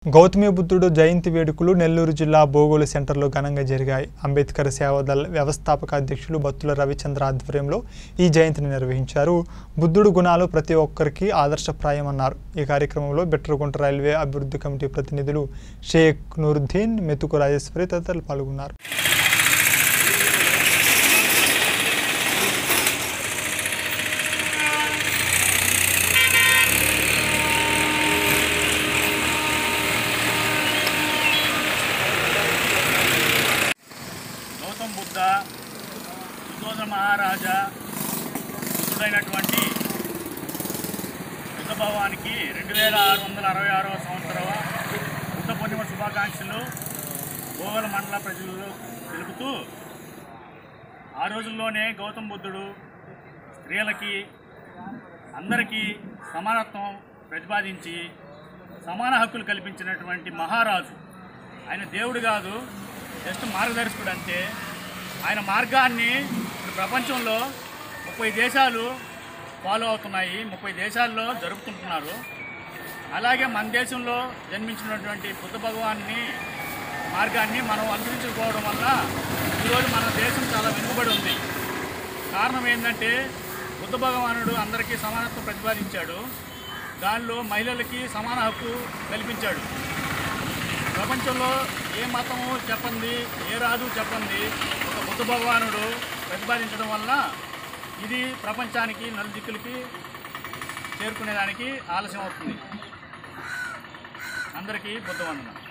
గౌతమి బుద్ధుడు జయంతి వేడుకలు నెల్లూరు జిల్లా బోగోలు సెంటర్లో ఘనంగా జరిగాయి. అంబేద్కర్ సేవాదళ వ్యవస్థాపక అధ్యక్షులు బత్తుల రవిచంద్ర ఆధ్వర్యంలో ఈ జయంతిని నిర్వహించారు. బుద్ధుడు గుణాలు ప్రతి ఒక్కరికి ఆదర్శప్రాయమన్నారు. ఈ కార్యక్రమంలో బెట్రగుంట రైల్వే అభివృద్ధి కమిటీ ప్రతినిధులు షేక్ నూరుద్దీన్, మెతుకు రాజేశ్వరి తదితరులు పాల్గొన్నారు. బుద్ధ సుధోధ మహారాజా బుద్ధుడైనటువంటి బుద్ధ భగవానికి 2666వ సంవత్సరం బుద్ధ పూర్ణిమ శుభాకాంక్షలు గోవల మండల ప్రజలు తెలుపుతూ, ఆ రోజుల్లోనే గౌతమ బుద్ధుడు స్త్రీలకి అందరికీ సమానత్వం ప్రతిపాదించి సమాన హక్కులు కల్పించినటువంటి మహారాజు. ఆయన దేవుడు కాదు, జస్ట్ మార్గదర్శకుడు అంతే. ఆయన మార్గాన్ని ప్రపంచంలో 30 దేశాలు ఫాలో అవుతున్నాయి, 30 దేశాల్లో జరుపుకుంటున్నారు. అలాగే మన దేశంలో జన్మించినటువంటి బుద్ధ భగవాన్ని మార్గాన్ని మనం అనుసరించుకోవడం వల్ల ఈరోజు మన దేశం చాలా వెనుకబడి ఉంది. కారణం ఏంటంటే బుద్ధ భగవానుడు అందరికీ సమానత్వం ప్రతిపాదించాడు, దానిలో మహిళలకి సమాన హక్కు కల్పించాడు. ప్రపంచంలో ఏ మతము చెప్పండి, ఏ రాజు చెప్పండి, ఒక బుద్ధ భగవానుడు ప్రతిపాదించడం వల్ల ఇది ప్రపంచానికి నలుదిక్కులకి చేరుకునేదానికి ఆలస్యం అవుతుంది. అందరికీ బుద్ధ వందనం.